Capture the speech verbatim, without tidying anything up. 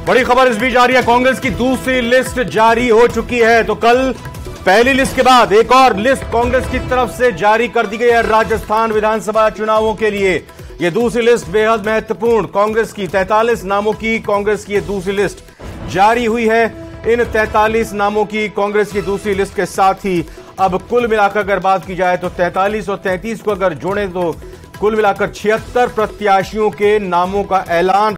बड़ी खबर इस बीच आ रही है, कांग्रेस की दूसरी लिस्ट जारी हो चुकी है। तो कल पहली लिस्ट के बाद एक और लिस्ट कांग्रेस की तरफ से जारी कर दी गई है राजस्थान विधानसभा चुनावों के लिए। यह दूसरी लिस्ट बेहद महत्वपूर्ण, कांग्रेस की तैंतालीस नामों की कांग्रेस की यह दूसरी लिस्ट जारी हुई है। इन तैंतालीस नामों की कांग्रेस की दूसरी लिस्ट के साथ ही अब कुल मिलाकर अगर बात की जाए तो तैंतालीस और तैंतीस को अगर जोड़ें तो कुल मिलाकर छिहत्तर प्रत्याशियों के नामों का ऐलान